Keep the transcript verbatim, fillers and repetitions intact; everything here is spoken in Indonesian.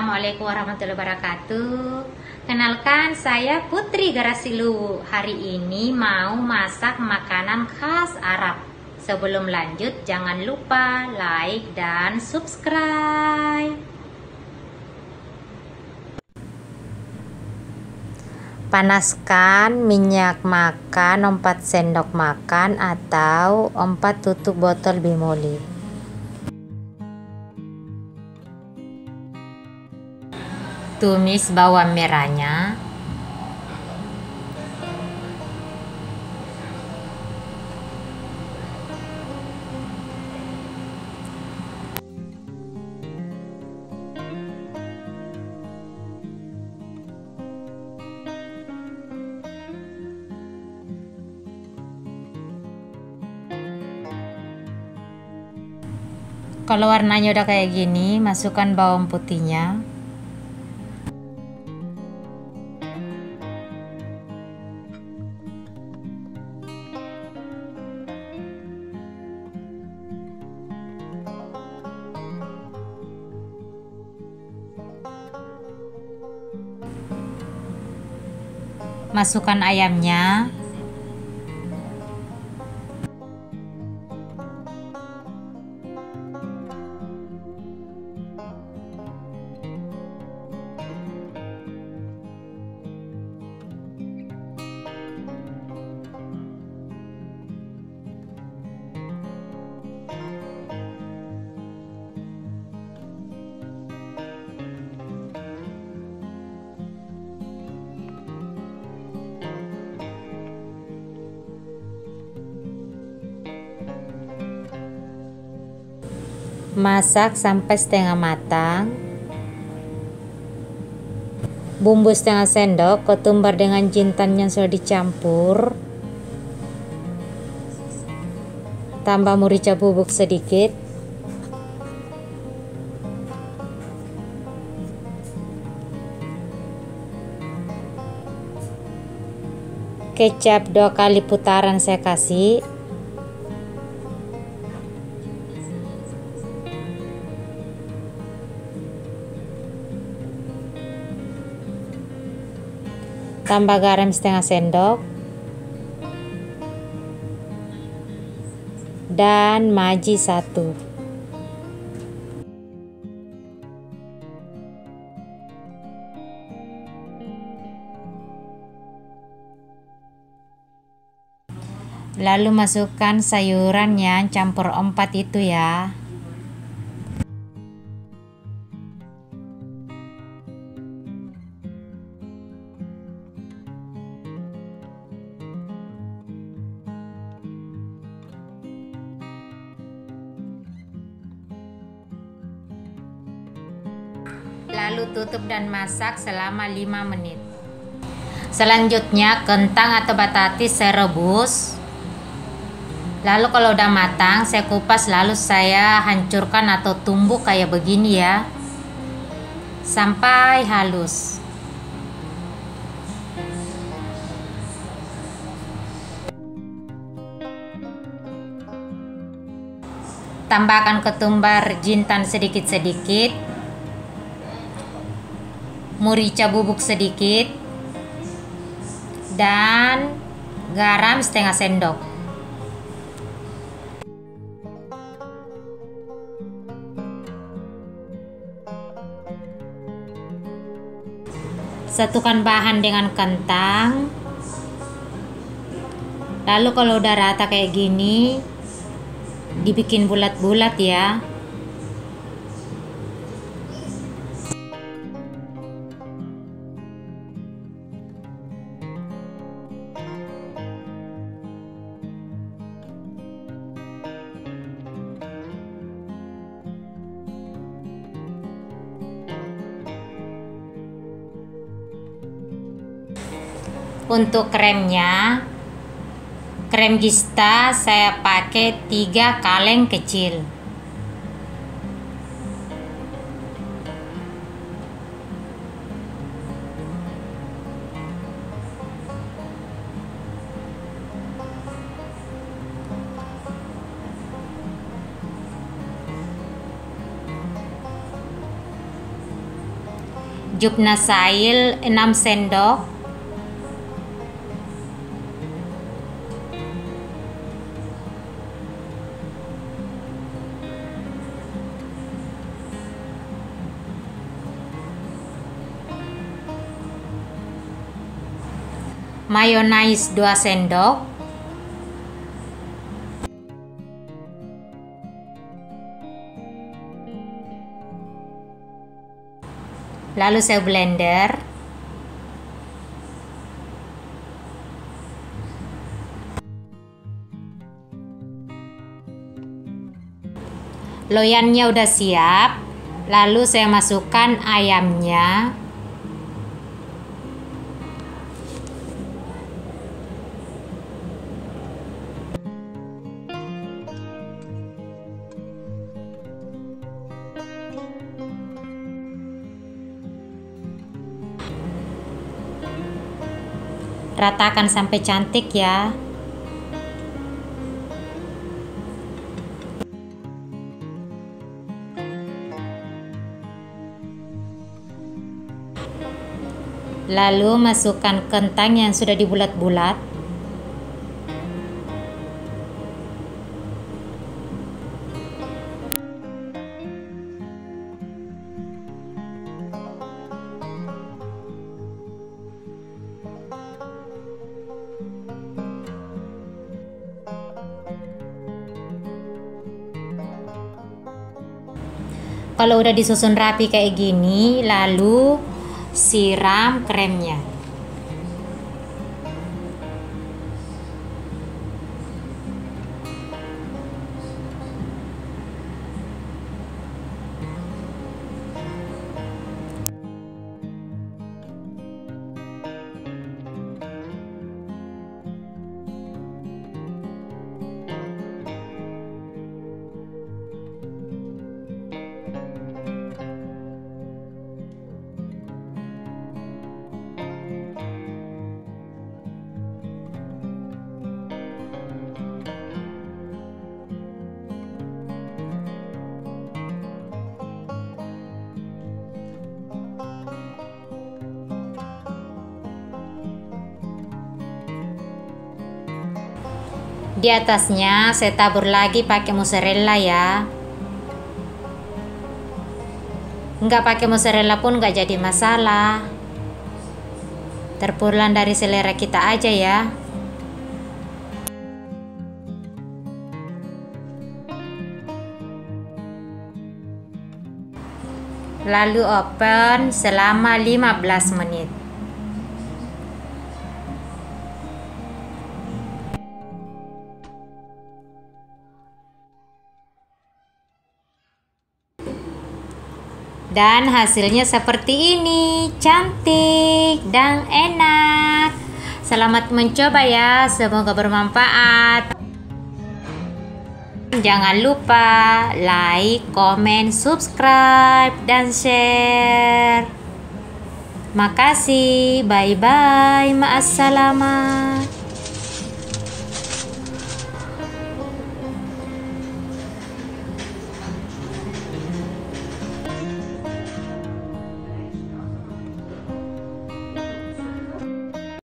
Assalamualaikum warahmatullahi wabarakatuh. Kenalkan, saya Putri Garasilu. Hari ini mau masak makanan khas Arab. Sebelum lanjut, jangan lupa like dan subscribe. Panaskan minyak makan empat sendok makan atau empat tutup botol bimoli. Tumis bawang merahnya, kalau warnanya udah kayak gini, masukkan bawang putihnya. Masukkan ayamnya. Masak sampai setengah matang. Bumbu setengah sendok, ketumbar dengan jintan yang sudah dicampur. Tambah merica bubuk sedikit. Kecap dua kali putaran saya kasih. Tambah garam setengah sendok dan maji satu. Lalu masukkan sayuran yang campur empat itu ya. Lalu tutup dan masak selama lima menit. Selanjutnya kentang atau batatis saya rebus. Lalu kalau udah matang saya kupas, lalu saya hancurkan atau tumbuk kayak begini ya, sampai halus. Tambahkan ketumbar jintan sedikit-sedikit, merica bubuk sedikit, dan garam setengah sendok. Satukan bahan dengan kentang. Lalu kalau udah rata kayak gini, dibikin bulat-bulat ya. Untuk kremnya, krem Gista saya pakai tiga kaleng kecil. jubna sail enam sendok, mayonaise dua sendok, lalu saya blender. Loyangnya udah siap, lalu saya masukkan ayamnya. Ratakan sampai cantik ya. Lalu masukkan kentang yang sudah dibulat-bulat. Kalau udah disusun rapi kayak gini, lalu siram kremnya. Di atasnya saya tabur lagi pakai mozzarella ya. Nggak pakai mozzarella pun nggak jadi masalah. Terpulang dari selera kita aja ya. Lalu open selama lima belas menit. Dan hasilnya seperti ini, cantik dan enak. Selamat mencoba ya, semoga bermanfaat. Jangan lupa like, komen, subscribe, dan share. Makasih, bye-bye, ma'assalamah.